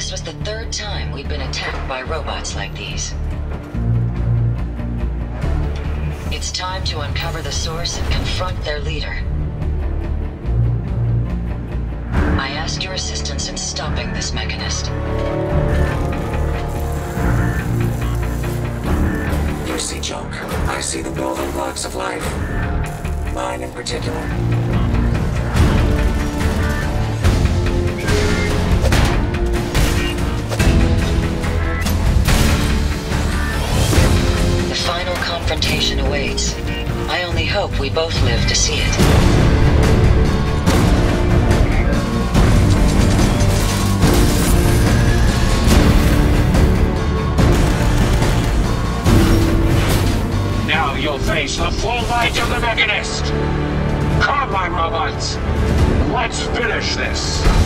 This was the third time we'd been attacked by robots like these. It's time to uncover the source and confront their leader. I ask your assistance in stopping this Mechanist. You see junk. I see the building blocks of life. Mine in particular. The final confrontation awaits. I only hope we both live to see it. Now you'll face the full might of the Mechanist! Come, my robots! Let's finish this!